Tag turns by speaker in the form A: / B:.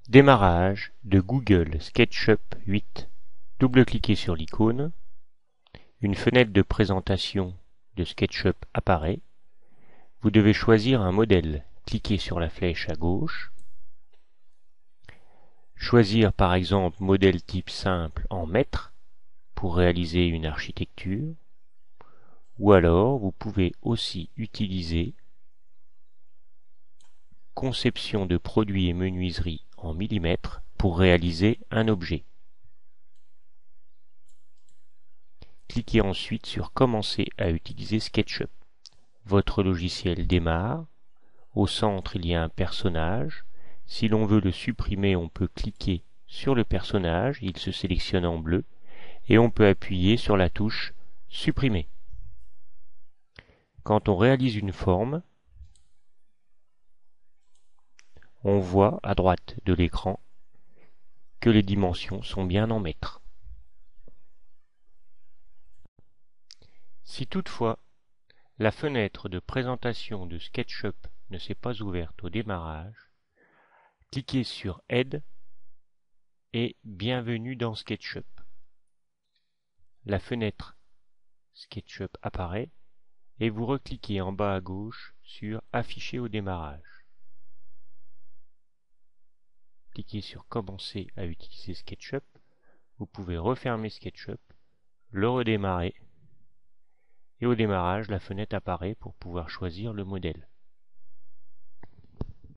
A: Démarrage de Google SketchUp 8. Double-cliquez sur l'icône. Une fenêtre de présentation de SketchUp apparaît. Vous devez choisir un modèle. Cliquez sur la flèche à gauche. Choisir par exemple modèle type simple en mètres pour réaliser une architecture. Ou alors vous pouvez aussi utiliser conception de produits et menuiserie en millimètres pour réaliser un objet. Cliquez ensuite sur Commencer à utiliser SketchUp. Votre logiciel démarre. Au centre, il y a un personnage. Si l'on veut le supprimer, on peut cliquer sur le personnage, il se sélectionne en bleu, et on peut appuyer sur la touche Supprimer. Quand on réalise une forme, on voit à droite de l'écran que les dimensions sont bien en mètres. Si toutefois la fenêtre de présentation de SketchUp ne s'est pas ouverte au démarrage, cliquez sur Aide et Bienvenue dans SketchUp. La fenêtre SketchUp apparaît et vous recliquez en bas à gauche sur Afficher au démarrage. Cliquez sur Commencer à utiliser SketchUp. Vous pouvez refermer SketchUp, le redémarrer et au démarrage, la fenêtre apparaît pour pouvoir choisir le modèle.